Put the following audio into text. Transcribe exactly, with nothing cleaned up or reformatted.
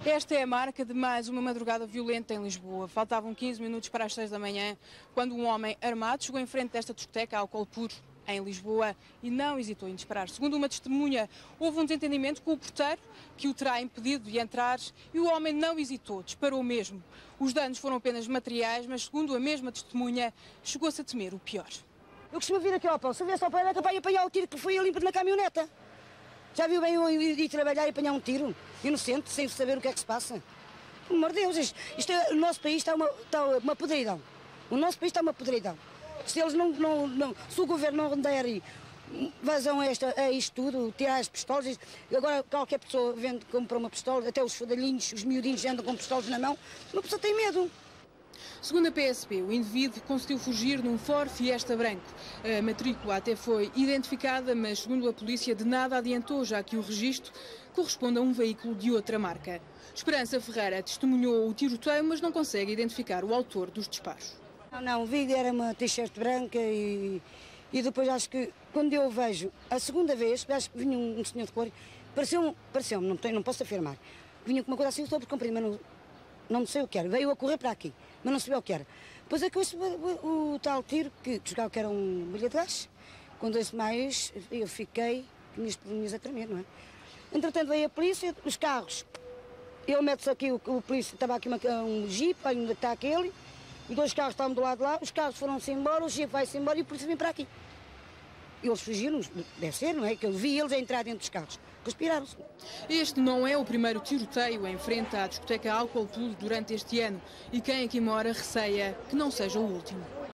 Esta é a marca de mais uma madrugada violenta em Lisboa. Faltavam quinze minutos para as seis da manhã, quando um homem armado chegou em frente desta discoteca Álcool Puro, em Lisboa, e não hesitou em disparar. Segundo uma testemunha, houve um desentendimento com o porteiro, que o terá impedido de entrar, e o homem não hesitou, disparou mesmo. Os danos foram apenas materiais, mas segundo a mesma testemunha, chegou-se a temer o pior. Eu costumo vir aqui ao pão, se eu viesse ao pão era capaz de apanhar o tiro que foi ali na caminhoneta. Já viu bem eu ir, ir trabalhar e apanhar um tiro? Inocente, sem saber o que é que se passa. Pelo amor de Deus, isto, isto é, o nosso país está uma, está uma podridão. O nosso país está uma podridão. Se eles não, não, não se o governo não der vazão a, esta, a isto tudo, tirar as pistolas, agora qualquer pessoa vende, compra uma pistola, até os fodalhinhos, os miudinhos andam com pistolas na mão, uma pessoa tem medo. Segundo a P S P, o indivíduo conseguiu fugir num Ford Fiesta branco. A matrícula até foi identificada, mas segundo a polícia de nada adiantou, já que o registro corresponde a um veículo de outra marca. Esperança Ferreira testemunhou o tiroteio, mas não consegue identificar o autor dos disparos. Não, não, vi era uma t-shirt branca e, e depois acho que quando eu vejo a segunda vez, acho que vinha um, um senhor de cor, pareceu-me, pareceu não, não posso afirmar, vinha com uma coisa assim sobre comprido, mas não, não sei o que era, veio a correr para aqui, mas não sabia o que era. Depois é que eu ouço o, o, o tal tiro, que julgava que era um bilhete de gás, quando ouço mais, eu fiquei, minhas perninhas a tremer, não é? Entretanto veio a polícia, os carros, ele mete-se aqui, o, o polícia, estava aqui uma, um jeep, olha onde está aquele, os dois carros estavam do lado de lá, os carros foram-se embora, o jeep vai-se embora e a polícia vem para aqui. E eles fugiram, deve ser, não é? Que eu vi eles a entrar dentro dos carros. Conspiraram-se. Este não é o primeiro tiroteio em frente à discoteca Álcool Puro durante este ano e quem aqui mora receia que não seja o último.